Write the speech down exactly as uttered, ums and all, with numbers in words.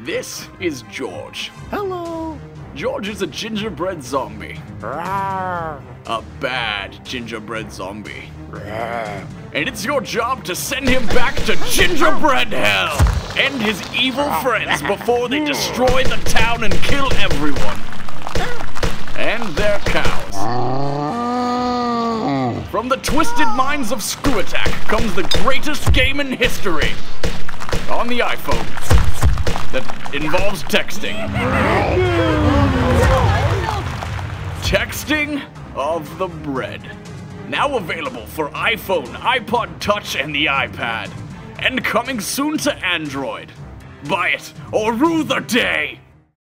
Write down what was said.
This is George. Hello. George is a gingerbread zombie. Rawr. A bad gingerbread zombie. Rawr. And it's your job to send him back to gingerbread hell! End his evil friends before they destroy the town and kill everyone. And their cows. From the twisted minds of ScrewAttack comes the greatest game in history. On the iPhone. That involves texting. Texting of the bread. Now available for iPhone, iPod Touch, and the iPad. And coming soon to Android. Buy it or rue the day!